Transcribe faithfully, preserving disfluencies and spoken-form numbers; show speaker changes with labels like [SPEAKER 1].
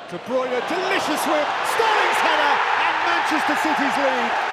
[SPEAKER 1] De Bruyne, delicious whip, Sterling's header, and Manchester City's lead.